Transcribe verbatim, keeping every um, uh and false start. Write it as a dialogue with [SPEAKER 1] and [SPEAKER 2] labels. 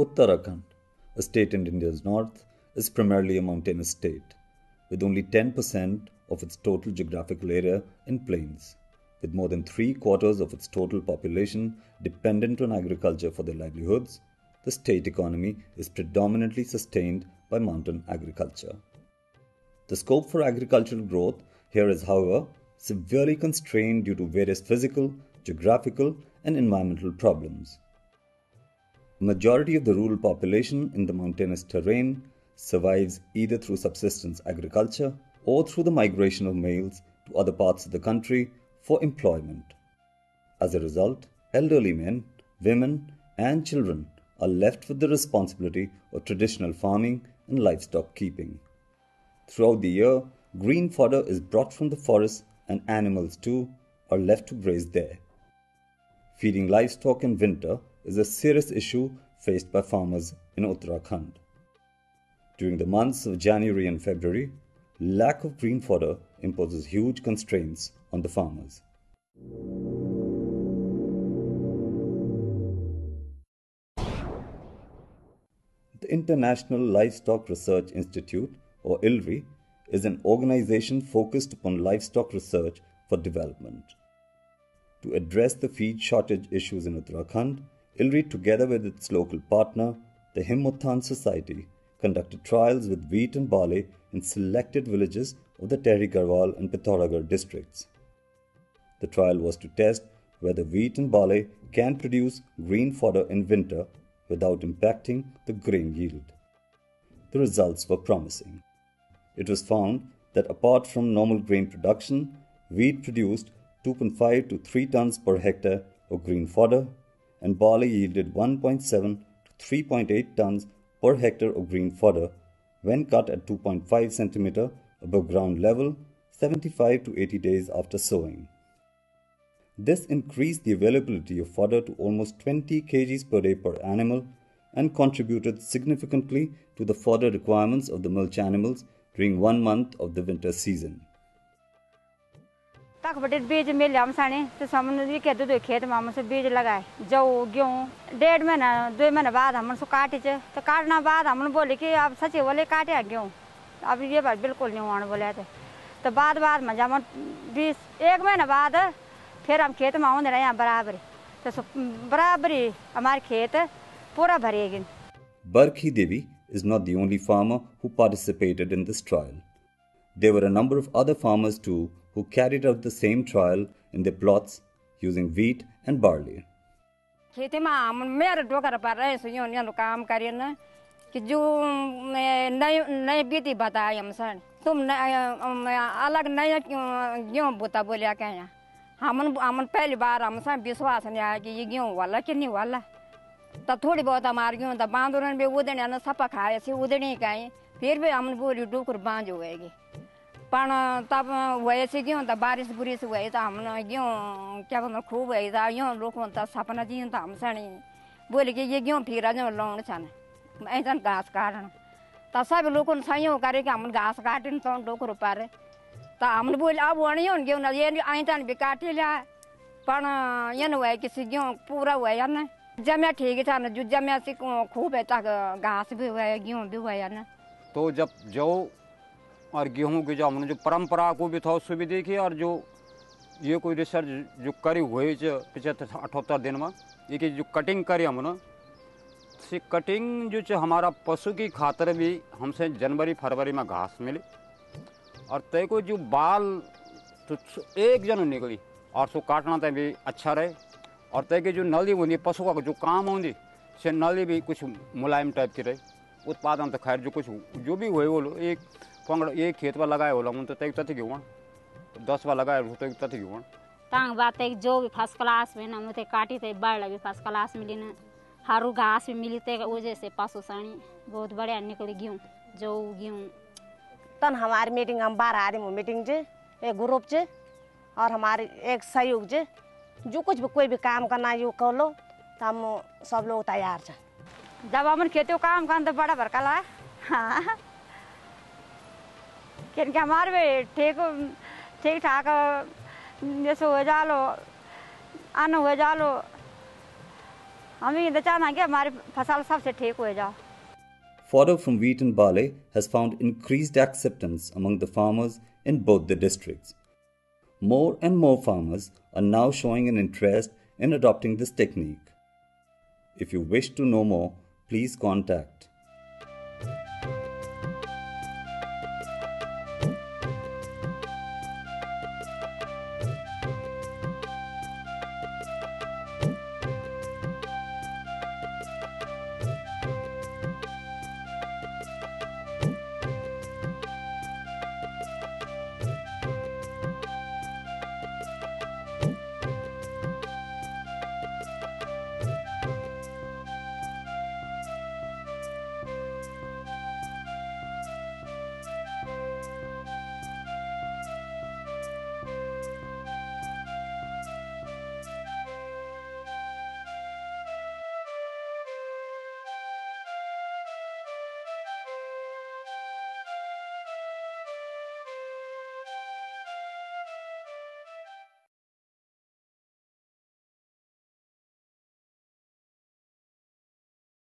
[SPEAKER 1] Uttarakhand, a state in India's north, is primarily a mountainous state, with only ten percent of its total geographical area in plains, with more than three quarters of its total population dependent on agriculture for their livelihoods. The state economy is predominantly sustained by mountain agriculture. The scope for agricultural growth here is, however, severely constrained due to various physical, geographical, and environmental problems. The majority of the rural population in the mountainous terrain survives either through subsistence agriculture or through the migration of males to other parts of the country for employment. As a result, elderly men, women, and children are left with the responsibility of traditional farming and livestock keeping. Throughout the year, green fodder is brought from the forest and animals too are left to graze there. Feeding livestock in winter is a serious issue faced by farmers in Uttarakhand. During the months of January and February, lack of green fodder imposes huge constraints on the farmers. The International Livestock Research Institute, or I L R I, is an organization focused upon livestock research for development. To address the feed shortage issues in Uttarakhand, I L R I, together with its local partner, the Himmottan Society, conducted trials with wheat and barley in selected villages of the Tehri Garhwal and Pithoragarh districts. The trial was to test whether wheat and barley can produce green fodder in winter without impacting the grain yield. The results were promising. It was found that apart from normal grain production, wheat produced two point five to three tons per hectare of green fodder, and barley yielded one point seven to three point eight tons per hectare of green fodder when cut at two point five centimeters above ground level seventy-five to eighty days after sowing. This increased the availability of fodder to almost twenty kilograms per day per animal and contributed significantly to the fodder requirements of the milch animals during one month of the winter season.
[SPEAKER 2] तक बटे बीज मिल हम साने तो समन के दो खेत में हम से बीज लगाए जौ गेहूं डेढ़ महीना दो महीना बाद हम उसको काटे चे तो काटना बाद हम बोले कि अब सच्चे वाले काटे गेहूं अब ये बात बिल्कुल नहीं होने बोले थे तो बाद बाद में जब बीस एक महीना बाद फिर हम खेत में आऊँ यहाँ बराबरी तो बराबरी हमारे खेत पूरा भरेगी.
[SPEAKER 1] Barkhi Devi is not the only farmer who participated in this trial. There were a number of other farmers too who carried out the same trial in their plots using wheat and barley.
[SPEAKER 2] खेती में हम मेरे docker पर रहे सो यूं यूं काम करिए ना कि जो नई नई विधि बताई हम सर तुम अलग नया गेहूं बोता बोलिया क्या यहाँ हम हम पहली बार हम सर विश्वास नहीं आया कि ये गेहूं वाला कि नहीं वाला तब थोड़ी बहुत हमारे गेहूं तब बांधों में उदने ना सपा खाए ऐसे उदने कहीं फिर भी हम बोली डोकर बांध होएगी पण तब वैसे गेहूं तब बारिश बुरिश हुई तो हम गेहूं क्या बोलते खूब हुई था यूं लोगों तब सपना जी तो हम सनी बोले कि ये गेहूं फिर जो लौंड छन ऐसा घास काटना तब सब लोगों ने सही करे कि हम घास काटे तो डोकर ऊपर तो हम बोले अब वही हो गेहूं ये ऐसा भी काटे लिया पण ये न हुआ किसी गेहूं पूरा हुआ है ना जमिया ठीक है ना जो जमिया से खूब है तक घास भी हुआ है गेहूं भी हुआ है ना.
[SPEAKER 3] तो जब जो और गेहूं की जो हमने जो परंपरा को भी था उससे भी देखिए और जो ये कोई रिसर्च जो करी हुई पिछहत्तर अठहत्तर दिन में ये कि जो कटिंग करी हमने से कटिंग जो हमारा पशु की खातर भी हमसे जनवरी फरवरी में घास मिली और तय को जो बाल तो एक जन निकली और सो काटना तय भी अच्छा रहे और तय की जो नली होती पशु का जो काम होती से नली भी कुछ मुलायम टाइप की रहे उत्पादन तो खैर जो कुछ जो भी हुए वो एक पंगड़ एक खेत पर लगाए होला मुन तो तक तथी गेवन दस बार लगाए तो तक तथी गेवन
[SPEAKER 4] तांग बात है जो भी फर्स्ट क्लास में ना मुते काटी ते बाढ़ लगी फर्स्ट क्लास मिली ना हारू घास भी मिली ते वजह से पशु सानी बहुत बढ़िया निकली गेहूं जो गेहूं
[SPEAKER 5] तन हमारी मीटिंग हम बारह आदमी मीटिंग जे एक ग्रुप जे और हमारे एक सहयोग जे जो कुछ भी कोई भी काम करना यो कर लो तो हम सब लोग तैयार छे
[SPEAKER 2] जब हम खेती काम करते तो बड़ा भरकला हाँ क्योंकि हमारे भी ठीक ठीक ठाक जैसे हो जालो अन्न हो जालो
[SPEAKER 6] हम ये चाहते हैं कि हमारी फसल सबसे ठीक हो जाए.
[SPEAKER 1] Fodder from wheat and barley has found increased acceptance among the farmers in both the districts. More and more farmers are now showing an interest in adopting this technique. If you wish to know more, please contact